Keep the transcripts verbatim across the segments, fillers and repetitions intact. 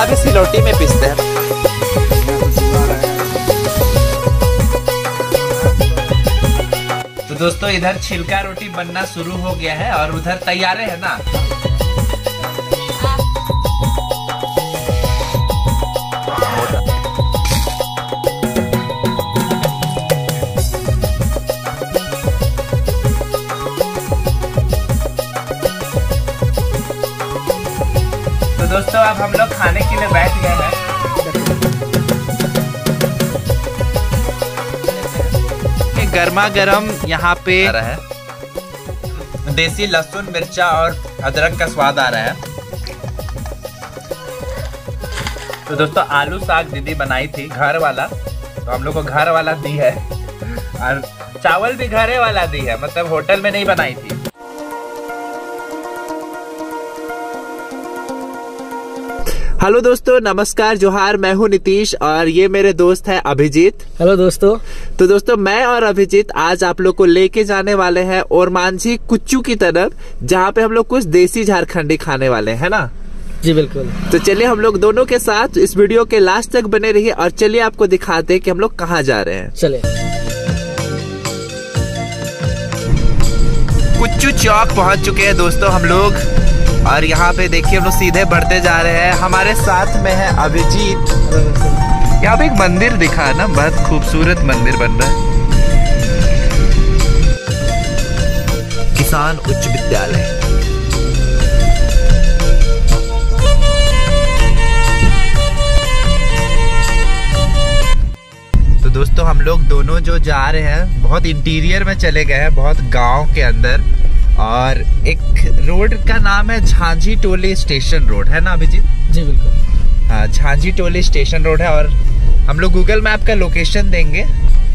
अभी सिलौटी में पीसते हैं। तो दोस्तों इधर छिलका रोटी बनना शुरू हो गया है और उधर तैयार है ना। तो दोस्तों अब हम लोग खाने के लिए बैठ गए हैं। गर्मा गर्म यहाँ पे आ रहा है, देसी लहसुन मिर्चा और अदरक का स्वाद आ रहा है। तो दोस्तों आलू साग दीदी बनाई थी घर वाला, तो हम लोग को घर वाला दी है और चावल भी घरे वाला दी है, मतलब होटल में नहीं बनाई थी। हेलो दोस्तों, नमस्कार, जोहार। मैं हूं नीतीश और ये मेरे दोस्त है अभिजीत। हेलो दोस्तों। तो दोस्तों मैं और अभिजीत आज आप लोग को लेके जाने वाले हैं और मांझी कुच्चू की तरफ, जहां पे हम लोग कुछ देसी झारखंडी खाने वाले हैं ना। जी बिल्कुल। तो चलिए हम लोग दोनों के साथ इस वीडियो के लास्ट तक बने रहिए और चलिए आपको दिखाते हैं कि हम लोग कहाँ जा रहे हैं। चलिए। कुच्चू चौक पहुंच चुके हैं दोस्तों हम लोग, और यहाँ पे देखिए हम लोग सीधे बढ़ते जा रहे हैं। हमारे साथ में है अभिजीत। यहाँ पे एक मंदिर दिखा है ना, बहुत खूबसूरत मंदिर बन रहा है, किसान उच्च विद्यालय। तो दोस्तों हम लोग दोनों जो जा रहे हैं बहुत इंटीरियर में चले गए हैं, बहुत गांव के अंदर, और एक रोड का नाम है झांझी टोली स्टेशन रोड, है ना अभिजीत? जी बिल्कुल। हाँ, झांझी टोली स्टेशन रोड है और हम लोग गूगल मैप का लोकेशन देंगे।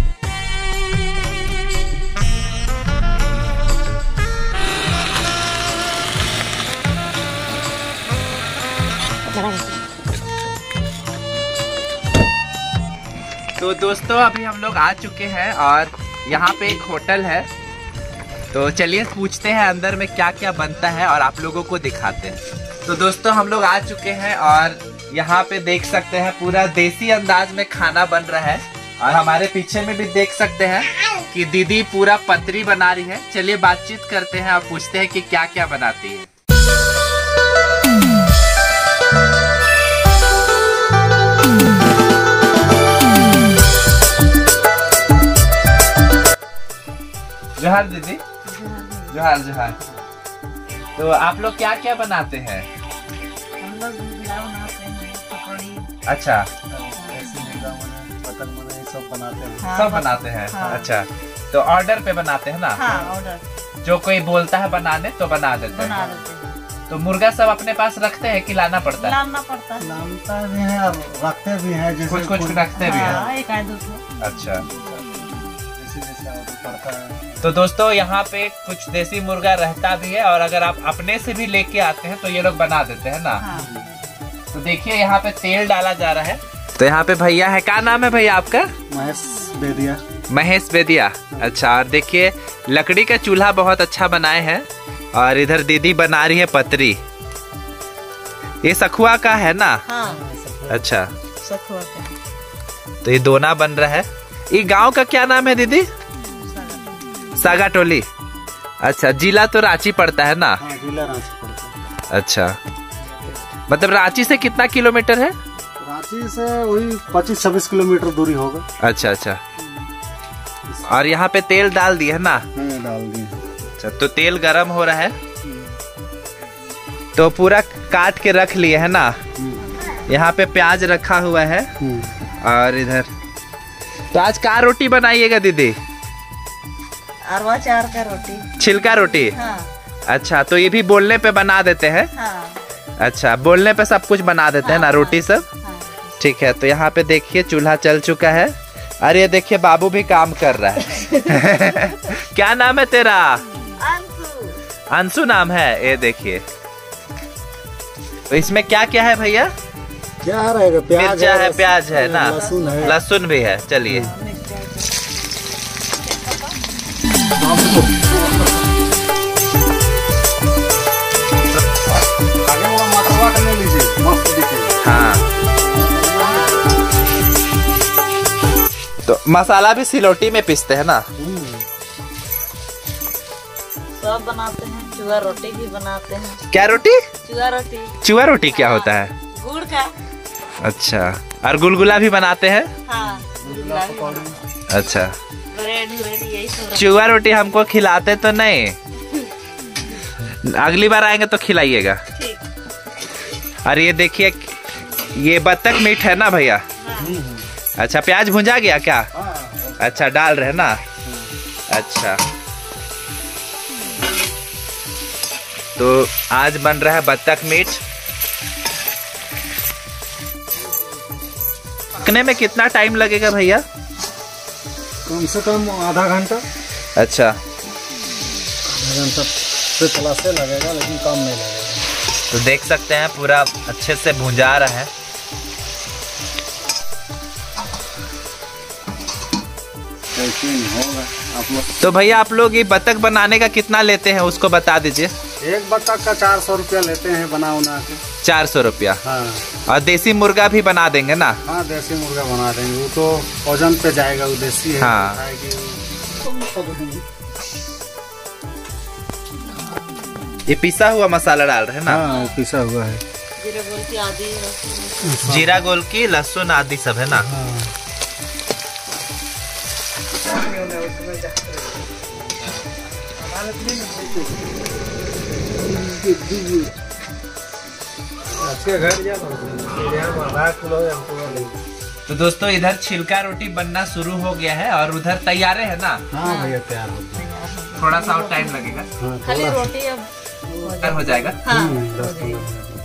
तो दोस्तों अभी हम लोग आ चुके हैं और यहाँ पे एक होटल है, तो चलिए पूछते हैं अंदर में क्या क्या बनता है और आप लोगों को दिखाते हैं। तो दोस्तों हम लोग आ चुके हैं और यहाँ पे देख सकते हैं पूरा देसी अंदाज में खाना बन रहा है, और हमारे पीछे में भी देख सकते हैं कि दीदी पूरा पतरी बना रही है। चलिए बातचीत करते हैं और पूछते हैं कि क्या क्या बनाती है। जोहार दीदी। जोहार जोहार। तो आप लोग क्या क्या बनाते हैं? हम लोग बनाते हैं पकौड़ी। अच्छा, सब बनाते हैं। हाँ, सब बनाते हैं। हाँ। अच्छा, तो ऑर्डर पे बनाते हैं ना? हाँ, ऑर्डर। जो कोई बोलता है बनाने तो बना देते बना हैं। देते हैं। तो मुर्गा सब अपने पास रखते हैं कि लाना पड़ता है? लाना पड़ता है। लानता भी है और रखते भी हैं, जैसे कुछ कुछ रखते भी हाँ, हैं। एक आध दो। अच्छा, जैसे जैसे ऑर्डर पड़ता है। तो दोस्तों यहाँ पे कुछ देसी मुर्गा रहता भी है, और अगर आप अपने से भी लेके आते हैं तो ये लोग बना देते हैं ना। हाँ। तो देखिए यहाँ पे तेल डाला जा रहा है। तो यहाँ पे भैया है, क्या नाम है भैया आपका? महेश बेदिया। महेश बेदिया। अच्छा, और देखिए लकड़ी का चूल्हा बहुत अच्छा बनाए हैं, और इधर दीदी बना रही है पतरी। ये सखुआ का है ना? हाँ, अच्छा, सखुआ का। तो ये दोना बन रहा है। ये गांव का क्या नाम है दीदी? सागा टोली। अच्छा, जिला तो रांची पड़ता है ना? हाँ, जिला रांची पड़ता है। अच्छा, मतलब रांची से कितना किलोमीटर है? रांची से वही पच्चीस छब्बीस किलोमीटर दूरी होगा। अच्छा अच्छा। और यहाँ पे तेल डाल दिया है ना? हाँ, डाल दिए। अच्छा, तो तेल गरम हो रहा है, तो पूरा काट के रख लिए है ना। यहाँ पे प्याज रखा हुआ है, और इधर तो आज क्या रोटी बनाइएगा दीदी? अरवा चार का रोटी। छिलका रोटी। हाँ। अच्छा, तो ये भी बोलने पे बना देते हैं? हाँ। अच्छा, बोलने पे सब कुछ बना देते हैं ना, हाँ, रोटी सब? हाँ। ठीक है, तो यहाँ पे देखिए चूल्हा चल चुका है, और ये देखिए बाबू भी काम कर रहा है। क्या नाम है तेरा? अंशु। अंशु नाम है। ये देखिए, तो इसमें क्या क्या है भैया? क्या रहेगा? प्याज मिर्चा है, प्याज है ना, लहसुन है, लहसुन भी है। चलिए, आगे वाला मटरवा का ले लीजिए, मस्त दिखेगा। हाँ, मसाला भी सिलौटी में पीसते हैं ना? सब बनाते हैं, चूड़ा रोटी भी बनाते हैं। क्या रोटी? चूड़ा रोटी। चूड़ा रोटी क्या होता है? गुड़ का। अच्छा, और गुलगुला भी बनाते हैं? हाँ, गुलगुला भी बनाते हैं। अच्छा, ब्रेड ब्रेड यही सब। चूड़ा रोटी हमको खिलाते तो नहीं, अगली बार आएंगे तो खिलाइएगा। ठीक। और ये देखिए, ये बत्तख मीट है ना भैया? अच्छा, प्याज भुंजा गया क्या? अच्छा, डाल रहे ना? अच्छा, तो आज बन रहा है बत्तख मीट। पकने में कितना टाइम लगेगा भैया? कम से कम आधा घंटा। अच्छा, आधा घंटा से प्लस से लगेगा, लेकिन कम नहीं लगेगा। तो देख सकते हैं पूरा अच्छे से भुंजा रहा है। होगा आप लोग। तो भैया आप लोग ये बत्तख बनाने का कितना लेते हैं उसको बता दीजिए। एक बत्तख का चार सौ रुपया लेते हैं बना उना के। चार सौ रुपया। हाँ। और देसी मुर्गा भी बना देंगे ना? हाँ, देसी मुर्गा बना देंगे, वो तो वजन पे जाएगा, वो देसी है। हाँ। ये पिसा हुआ मसाला डाल रहे हैं ना? हाँ, पिसा हुआ है। जीरा गोल की आदि लहसुन। जीरा गोल की लहसुन आदि सब है ना? हाँ। तो दोस्तों इधर छिलका रोटी बनना शुरू हो गया है और उधर तैयार है ना? हाँ भैया, तैयार हो गया। थोड़ा सा और टाइम लगेगा। हाँ, खाली थोड़ा- रोटी अब तैयार हो जाएगा। हाँ, हम्म, हो दस जाएगी। पंद्रह मिनट।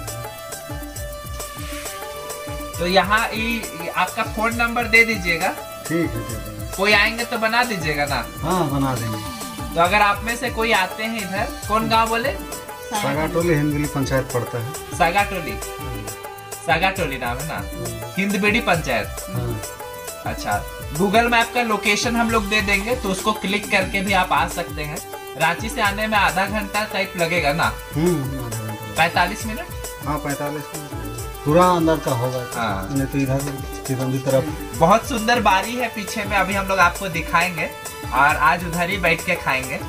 तो यहाँ ये आपका फोन नंबर दे दीजिएगा, ठीक है, दे देंगे। कोई आएंगे तो बना दीजिएगा ना? हाँ, बना देंगे। तो अगर आप में से कोई आते हैं इधर, कौन गांव बोले? सागाटोली हिंदुली पंचायत पड़ता है। सागा टोली। सागा टोली नाम है ना? हिंदबीड़ी पंचायत। हाँ। अच्छा, गूगल मैप का लोकेशन हम लोग दे देंगे, तो उसको क्लिक करके भी आप आ सकते हैं। रांची से आने में आधा घंटा टाइप लगेगा ना? हम्म, आधा घंटा। पैतालीस मिनट। हाँ, पैंतालीस मिनट पूरा अंदर का होगा। हाँ। नहीं तो इधर तिरंगी तरफ। बहुत सुंदर बारी है पीछे में, अभी हम लोग आपको दिखाएंगे और आज उधर ही बैठ के खाएंगे।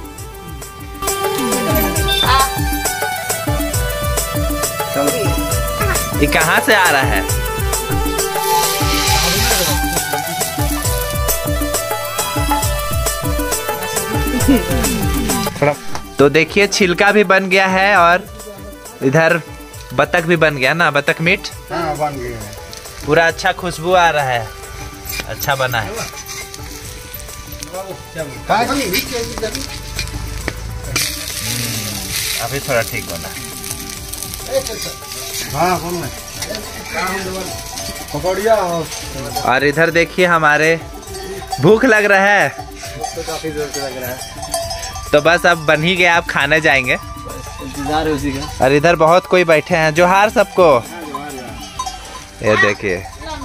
ये कहाँ से आ रहा है? तो देखिए छिलका भी बन गया है और इधर बत्तख भी बन गया ना, बत्तख मीट। हाँ, बन गया है। पूरा अच्छा खुशबू आ रहा है, अच्छा बना है। अभी थोड़ा ठीक बना। हाँ, बोल रहे पकौड़िया। और इधर देखिए हमारे भूख लग रहा है, तो काफी जोर से लग रहा है। तो बस अब बन ही गया, आप खाने जाएंगे। इंतजार है उसी का। और इधर बहुत कोई बैठे हैं। जोहार सबको। ये देखिए,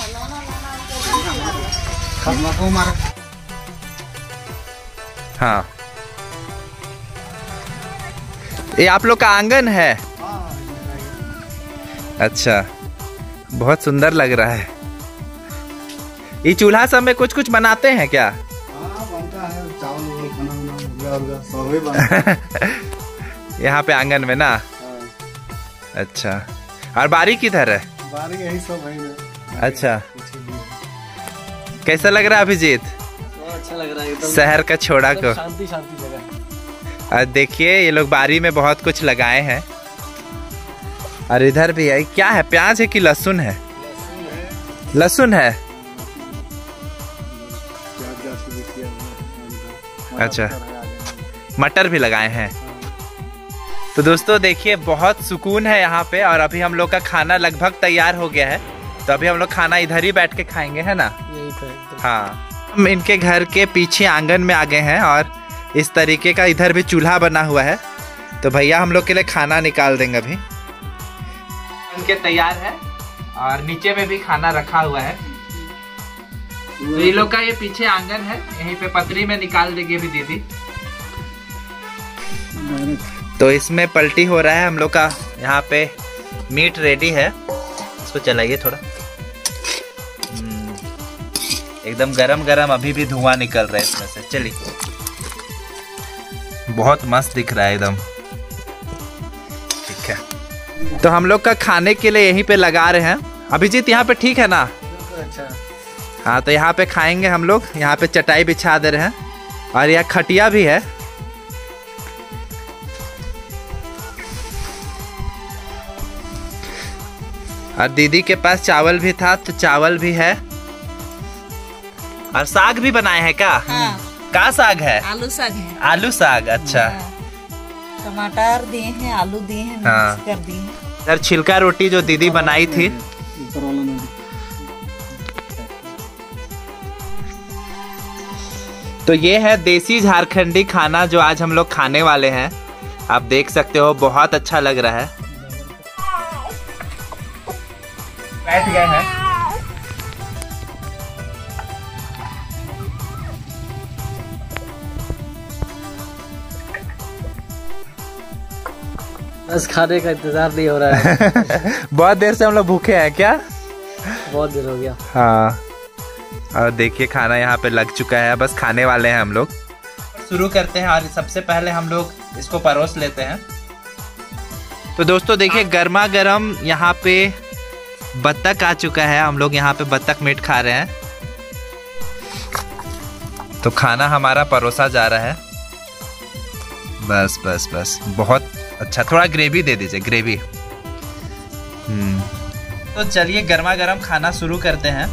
हाँ, ये आप लोग का आंगन है? अच्छा, बहुत सुंदर लग रहा है। ये चूल्हा सब में कुछ कुछ बनाते हैं क्या? हाँ, बनता है, चावल वावल खाना वाना, मुर्गा उर्गा सब ही बनता है। यहाँ पे आंगन में ना? हाँ। अच्छा, और बारी किधर है? बारी यही सब है ना। अच्छा, कैसा लग रहा है अभिजीत? अच्छा लग रहा है एकदम। शहर का छोड़ा को। शांति शांति जगह है। और देखिए ये लोग बारी में बहुत कुछ लगाए हैं। और इधर भी है, क्या है, प्याज है कि लहसुन है? लहसुन है। अच्छा, मटर भी लगाए हैं। तो दोस्तों देखिए बहुत सुकून है यहाँ पे। और अभी हम लोग का खाना लगभग तैयार हो गया है, तो अभी हम लोग खाना इधर ही बैठ के खाएंगे, है ना? यही तो एकदम। हाँ, हम इनके घर के पीछे आंगन में आ गए हैं और इस तरीके का इधर भी चूल्हा बना हुआ है। तो भैया हम लोग के लिए खाना निकाल देंगे अभी। इनके तैयार है और नीचे में भी खाना रखा हुआ है। तो ये लोग का ये पीछे आंगन है, यहीं पे पतरी में निकाल देगी अभी दीदी। तो इसमें पलटी हो रहा है हम लोग का। यहाँ पे मीट रेडी है, इसको चलाइए थोड़ा। एकदम गरम गरम अभी भी धुआं निकल रहा है इसमें से। चलिए, बहुत मस्त दिख रहा है एकदम। ठीक है, तो हम लोग का खाने के लिए यहीं पे लगा रहे हैं। अभिजीत यहाँ पे ठीक है ना? अच्छा। हाँ, तो यहाँ पे खाएंगे हम लोग। यहाँ पे चटाई बिछा दे रहे हैं और यहाँ खटिया भी है। और दीदी के पास चावल भी था, तो चावल भी है। और साग भी बनाए हैं क्या? हाँ। का साग है? आलू साग है। आलू साग, अच्छा। हाँ। टमाटर दिए हैं, आलू दिए हैं, हाँ। मिक्स कर दिए हैं। इधर छिलका रोटी जो दीदी बनाई थी। ऊपर वाला में भी। तो ये है देसी झारखंडी खाना जो आज हम लोग खाने वाले हैं। आप देख सकते हो, बहुत अच्छा लग रहा है। बैठ गए हैं। बस खाने का इंतजार नहीं हो रहा है। बहुत देर से हम लोग भूखे हैं क्या? बहुत देर हो गया। हाँ, और देखिए खाना यहाँ पे लग चुका है, बस खाने वाले हैं हम लोग। शुरू करते हैं और सबसे पहले हम लोग इसको परोस लेते हैं। तो दोस्तों देखिए, गर्मा गर्म यहाँ पे बत्तख आ चुका है। हम लोग यहाँ पे बत्तख मीट खा रहे हैं। तो खाना हमारा परोसा जा रहा है। बस बस बस, बहुत अच्छा। थोड़ा ग्रेवी दे दीजिए, ग्रेवी। हम्म तो चलिए गर्मा गर्म खाना शुरू करते हैं।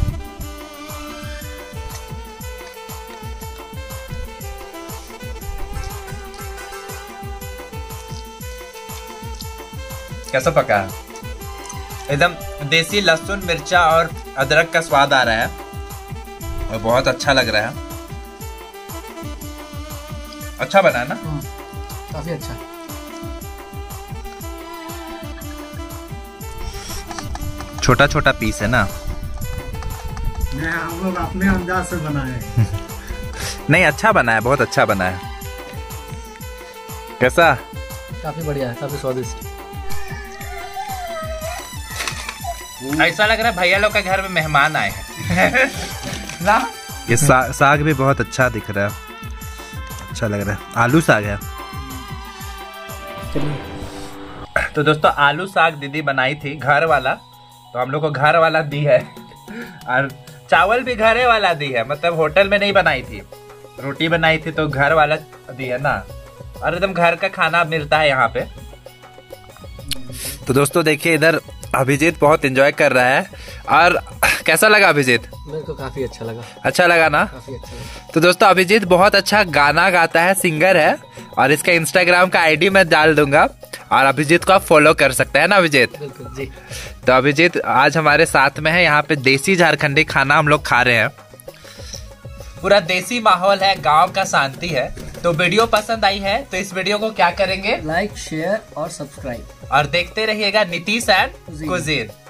कैसा पका है? एकदम देसी लहसुन मिर्चा और अदरक का स्वाद आ रहा है और बहुत अच्छा लग रहा है। अच्छा बना है ना? काफी अच्छा। छोटा छोटा पीस है ना? हम लोग अपने अंदाज से बनाए। नहीं, अच्छा बना है, बहुत अच्छा बना है। कैसा? काफी बढ़िया है, काफी स्वादिष्ट। ऐसा लग रहा है भैया लोग के घर में मेहमान आए हैं। ना? ये सा, साग भी बहुत अच्छा दिख रहा है, अच्छा लग रहा है। आलू साग है। तो दोस्तों आलू साग दीदी बनाई थी, घर वाला। तो हम लोग को घर वाला दी है और चावल भी घरे वाला दी है, मतलब होटल में नहीं बनाई थी। रोटी बनाई थी तो घर वाला दी है ना, और एकदम घर का खाना मिलता है यहाँ पे। तो दोस्तों देखिए, इधर अभिजीत बहुत एंजॉय कर रहा है। और कैसा लगा अभिजीत? मेरे को काफी अच्छा लगा। अच्छा लगा ना? काफी अच्छा लगा। तो दोस्तों अभिजीत बहुत अच्छा गाना गाता है, सिंगर है, और इसका इंस्टाग्राम का आईडी मैं डाल दूंगा और अभिजीत को आप फॉलो कर सकते हैं ना अभिजीत? बिल्कुल जी। तो अभिजीत आज हमारे साथ में है। यहाँ पे देसी झारखंडी खाना हम लोग खा रहे हैं। पूरा देसी माहौल है, गांव का शांति है। तो वीडियो पसंद आई है तो इस वीडियो को क्या करेंगे? लाइक, शेयर और सब्सक्राइब। और देखते रहिएगा नीतीश एंड कुजीन।